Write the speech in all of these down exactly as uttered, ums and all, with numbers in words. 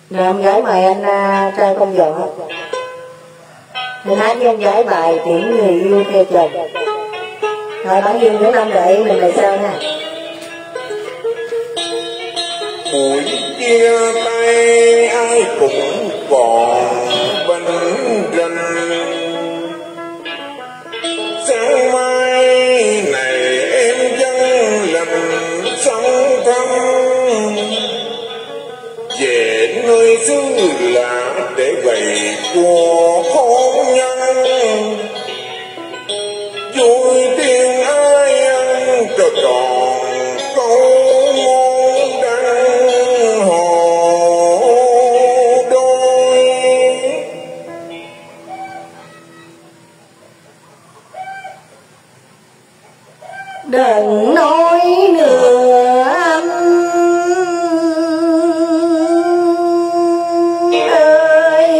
Rồi em gái mời anh uh, trai công vợ. Mình hát với em gái bài Tiễn Người Yêu Theo Chồng. Rồi bản duyên của năm đợi mình lại sau nha. Buổi chia tay ai cũng còn bần rần, sáng mai này em vẫn lầm sống thăm về nơi xứ lạ để gầy của hôn nhân. Vui tiếng ai ăn cho tròn câu môn đăng hồ đôi. Đừng nói nữa anh ơi,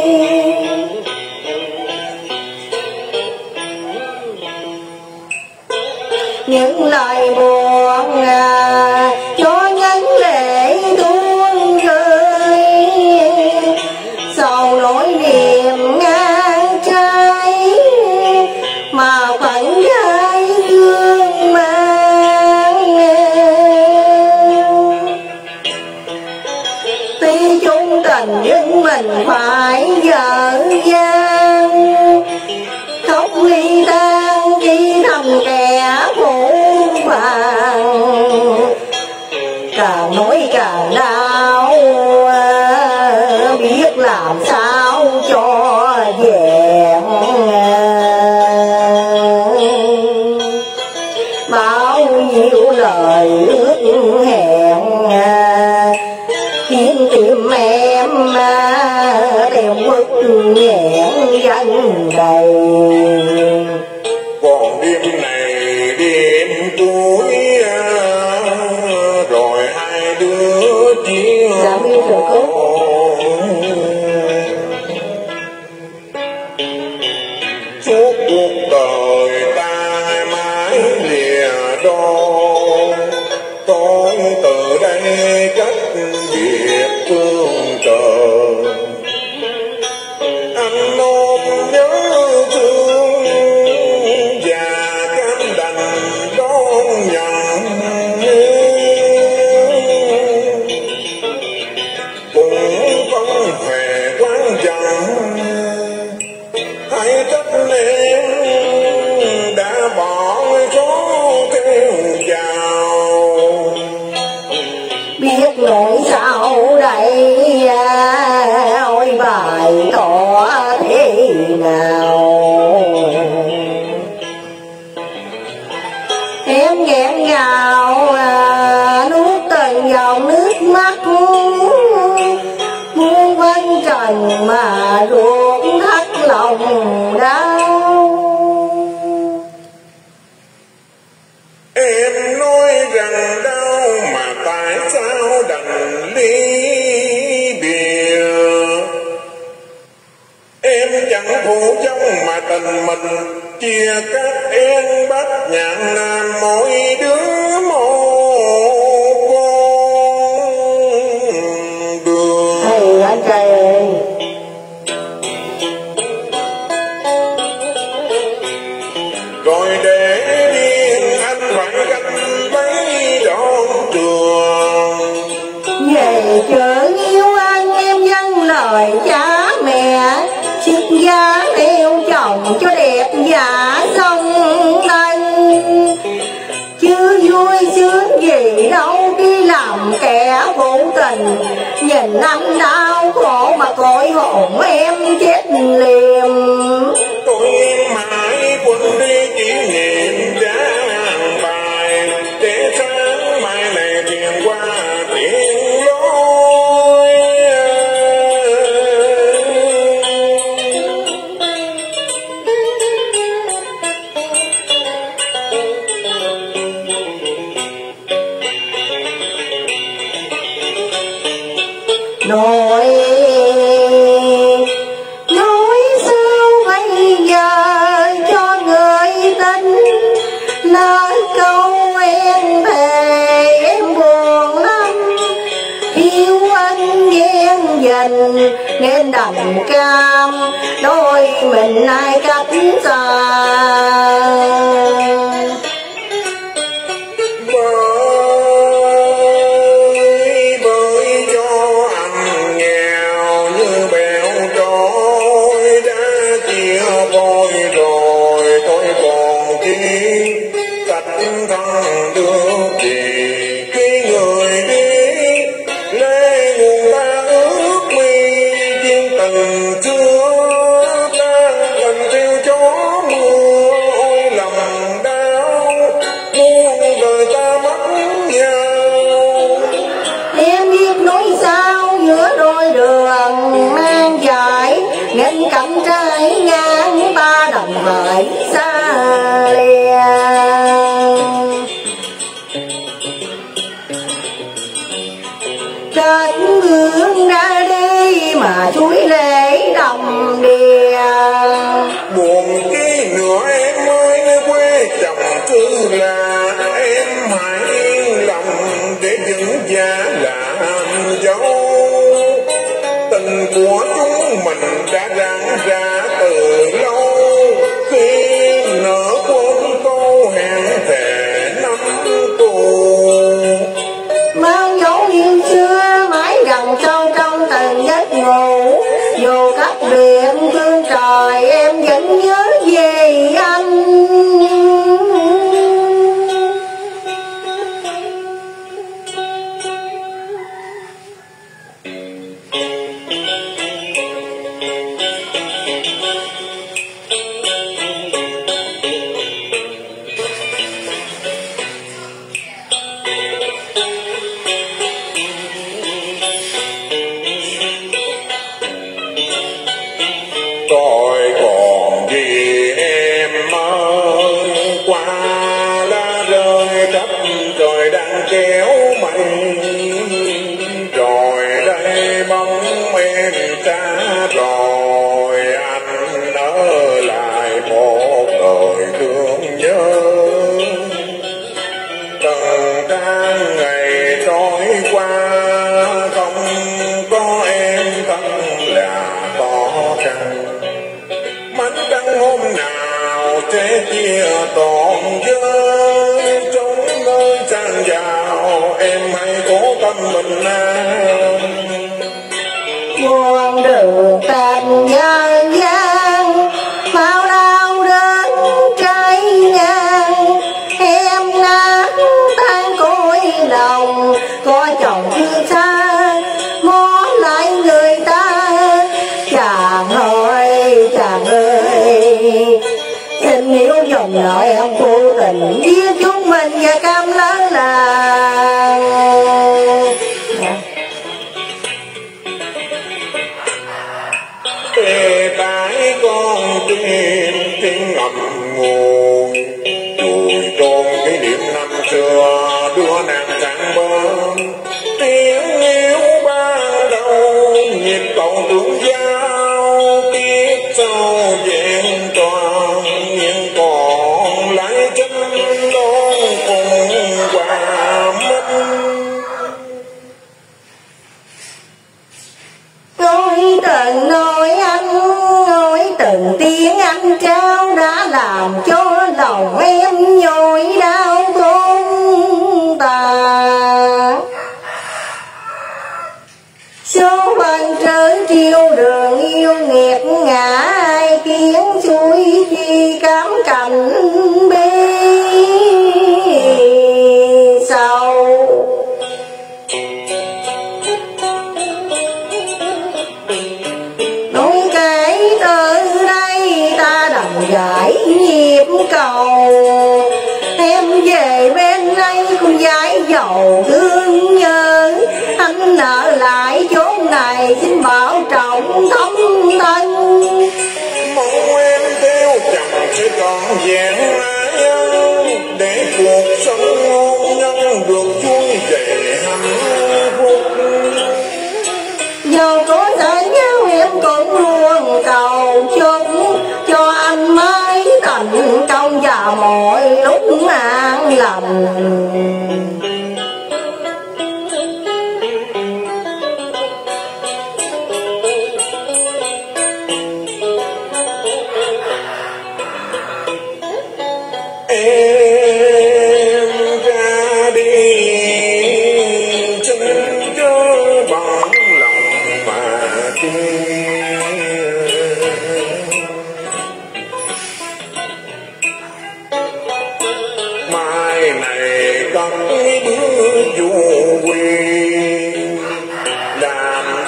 những lời buồn à, cho những lệ tuôn rơi, sầu nỗi niềm ngang trái mà phận gái thương mang. Tuy chung tình nhưng mình phải dở dang, khóc ly tan chỉ thầm kẻ phụ phàng, càng nói càng đau biết làm sao cho vẹn. Bao nhiêu lời ước hẹn khiến tim em đều mất nghẹn dần đầy. Còn đêm này đêm tối rồi hai đứa chia suốt cuộc đời ta mãi lìa đôi. Tôi từ đây cách biệt phương trời, anh ôm nhớ thương và cam đành đón nhận. Cũng không hề quan trọng hãy trách em đã bỏ số theo vào. Biết nỗi sao đây ôi bài tỏ thế nào, em nghẹn ngào à, nuốt từng dòng nước mắt, muôn vân trần mà ruột thắt lòng đau. Em nói rằng đau mà tại sao đành ly biệt. Em chẳng phụ trong mà tình mình chia cắt em bắt nhạn nam mỗi đứa một con đường. Hay anh trai ơi, Rồi để điên anh phải gánh bấy đón trường. về chợ yêu anh em dâng lời cha mẹ, sức giá theo chồng cho đẹp giả song tân. Chứ vui sướng gì đâu khi làm kẻ vô tình, nhìn anh đau khổ mà cõi hồn em chết liềm. Tôi mãi quên đi kỷ niệm đã bài, để sáng mai này tiền qua tiền lối. Nỗi nỗi sao bây giờ cho người tin, lời câu em thề em buồn lắm, yêu anh ghen dình nên đành cam đôi mình ai cách xa. Bơi bơi cho anh nghèo như bèo trôi đã chia vôi rồi tôi còn chi cách thân được gì khi người đi lê nguồn ta ước mi duyên tình chưa tan gần theo gió mưa ôi lòng đau muôn đời ta mất nhau. Em biết nói sao giữa đôi đường mang dài nên cắm trái ngang ta đành phải xa lìa. Trên gương ra đi mà chuối lệ đồng đìa. Buồn khi nữa em ơi nơi quê chồng cứ là em hãy yên lòng để vững giá làm dấu. Tình của chúng mình đã ráng ra từ lâu khi nỡ quên câu hẹn thề năm tù. Mang dấu yêu xưa mãi gần sâu trong từng giấc ngủ. Dù cách biệt phương trời em vẫn nhớ về anh. Tôi còn gì em ơi qua lá rơi khắp trời đang kéo mây rồi đây bóng em xa rồi anh ở lại một đời thương nhớ. Từng tháng ngày trôi qua không có em thân là khó khăn. Mảnh trăng hôm nào sẽ chia toàn giới trong nơi sang giàu em hãy cố tâm mình an. Muôn đường tình gian gian bao đau đớn trái ngang. Em nát tan cõi lòng có chồng chưa xa ngó lại người ta. Chàng ơi chàng ơi tình yêu dòng nợ em vô tình với chúng mình và cam lớn là. Tê tái con tim tiếng ngậm ngùi chùi trôn kỷ niệm năm xưa đưa nàng sang bên. Tiếng yêu ban đầu nhịp cầu tương giao kiếp sau vẹn toàn nhưng còn lại chân đón cùng hòa minh. Nói từng nói anh nói từng tiếng anh trao đã làm cho lòng em nhói đau khôn tả. Số phận trở chiêu đường yêu nghiệt ngã ai kiến suối chi cám cảnh bi sầu. Nói cái từ đây ta đành giải nhịp cầu. Em về bên đây con gái giàu thương nhớ. Anh nợ lại chốn này xin bảo trọng thông thân. Mong em theo chồng sẽ còn vẹn mãi để cuộc sống hôn nhân được vui vẻ hạnh phúc. Dù có thể nhau em cũng luôn cầu chúc cho anh mãi thành công và mọi lúc an lành.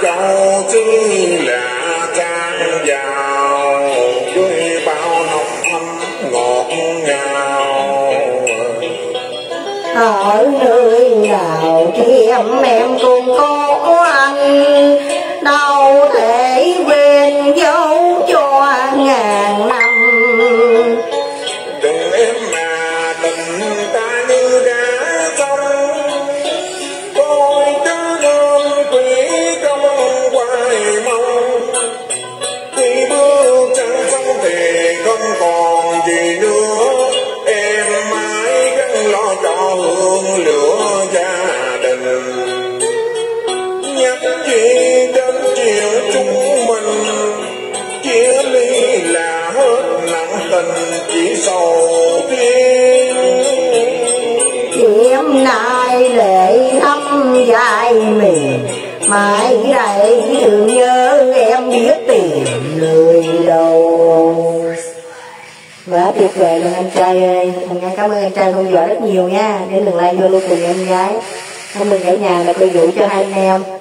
cầu chứ là trang giàu với bao nồng thắm ngọt ngào. Ở nơi nào thì em em cũng có anh, đâu thể quên dấu cho ngàn năm. Đừng em mà tình ta như đã xong, tôi cứ luôn quỷ công hoài mong. Khi bước chân xong thì không còn gì nữa, em mãi gắn lo cho hương lửa gia đình. Nhắc gì đến chuyện chúng mình, chia ly là hết nặng tình chỉ sầu riêng. Đêm nay lệ thăm dài miền, mãi đây thường nhớ em biết tìm người đâu. Quá tuyệt vời luôn anh trai ơi. Mình cảm ơn anh trai Hương Võ rất nhiều nha. Để lần lại vô luôn cùng em gái. Không mình ở nhà là tôi dụ cho hai anh em.